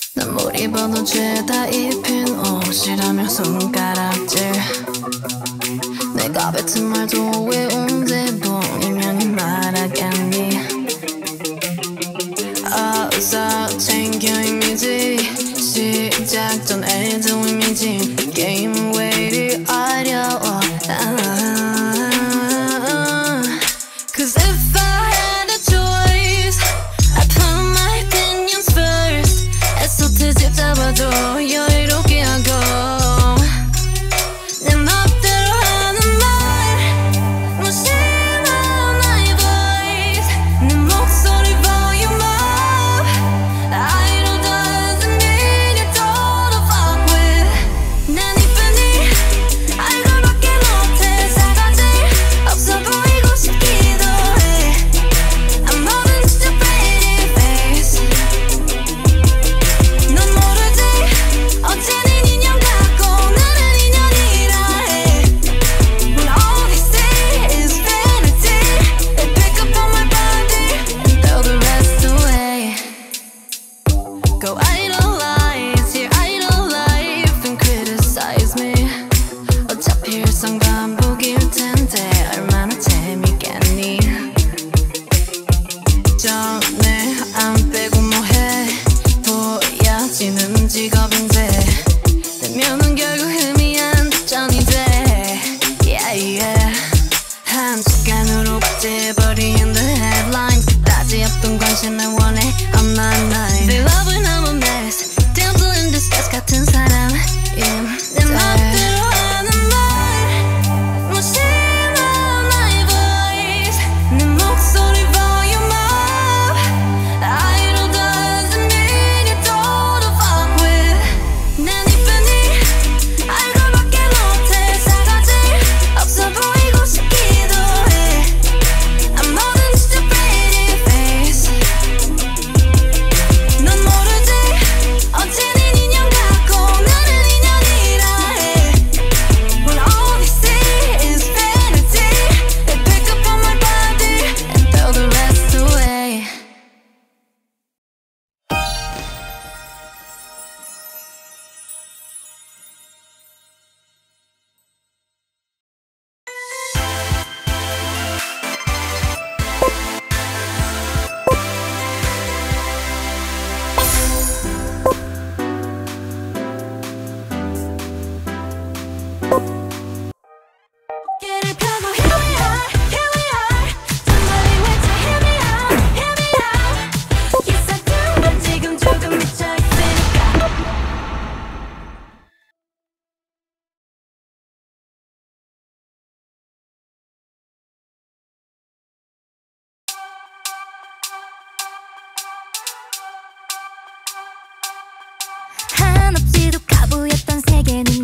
난 뭘 입어도 죄다 입힌 옷이라며 손가락질. 내가 뱉은 말도 왜 언제 보이면 이 말하겠니. 어서 챙겨 이미지. 시작 전에도 이미지. 게임은 왜 이리 어려워. Cause if I had a choice, I'd put my opinions first. 애써 트집 잡아도 여유롭게 하고 내 맘대로 하는 말. 무심한 나의 voice. 내 목소리 volume up. I doesn't mean you don't fuck with. 난 이쁜이 얼굴밖에 못해. 싸가지 없어 보이고 싶기도 해. I'm more than just a pretty face. 넌 모르지 어제는 인형 같고 나는 인연이라 해. When all they say is vanity, they pick up on my body and throw the rest away. Go idolize your idol life and criticize me. 어차피 일상 반복일 텐데 얼마나 재밌겠니. 전에 안 빼고 뭐해. 보여지는 직업인데 되면은 결국 희미한 작전이 돼. Yeah, yeah. 한 시간으로 빠져버린 the headlines. 그다지 없던 관심을 원해. I'm not nice. They love when I'm a mess. Damsel in distress 같은 사람인 내 맘대로 하는 말. 무심한 나의 voice. 내 목소리 volume up. I doesn't mean you don't fuck with. 난 이쁜이 얼굴밖에 못해. 싸가지 없어 보이고 싶기도 해. I'm more than just a pretty face. 넌 모르지 어제는 인형 같고 나는 인연이라 해. When all they say is vanity, they pick up on my body and throw the rest away. 길을 펴고 here we are, here we are. somebody wait to hear me out, hear me out. Yes I do. 난 지금 조금 미쳐 있으니까. 한없이도 가부였던 세계는